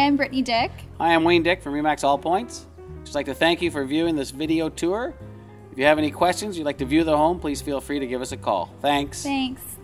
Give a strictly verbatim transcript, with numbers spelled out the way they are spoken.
I'm Brittany Dick. Hi, I'm Wayne Dick from Remax All Points. Just like to thank you for viewing this video tour. If you have any questions, you'd like to view the home, please feel free to give us a call. Thanks. Thanks.